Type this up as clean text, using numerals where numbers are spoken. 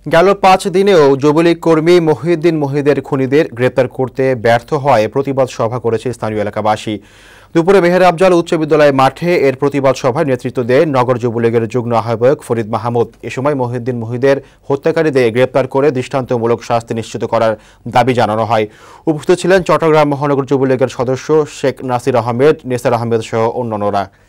গেল ৫ দিনেও যুবলীগ কর্মী মহিউদ্দিন মহিদের খুনিদের গ্রেপ্তার করতে ব্যর্থ হওয়ায় প্রতিবাদ সভা করেছে স্থানীয় এলাকাবাসী। দুপুরে মেহের আফজাল উচ্চ বিদ্যালয় মাঠে এর প্রতিবাদ সভায় নেতৃত্ব দেন নগর যুবলীগের যুগ্ম আহ্বায়ক ফরিদ মাহমুদ। এ সময় মহিউদ্দিন মহিদের হত্যাকারীদের গ্রেপ্তার করে দৃষ্টান্তমূলক শাস্তি নিশ্চিত করার দাবি জানানো হয়। উপস্থিত ছিলেন চট্টগ্রাম মহানগর যুবলীগের সদস্য শেখ নাসির আহমেদ, নেসার আহমেদ সহ অন্যান্যরা।